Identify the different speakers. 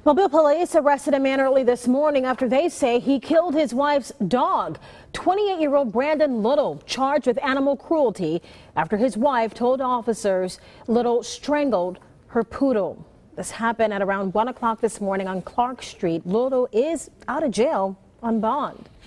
Speaker 1: Mobile police arrested a man early this morning after they say he killed his wife's dog. 28-year-old Brandon Little charged with animal cruelty after his wife told officers Little strangled her poodle. This happened at around 1 o'clock this morning on Clark Street. Little is out of jail on bond.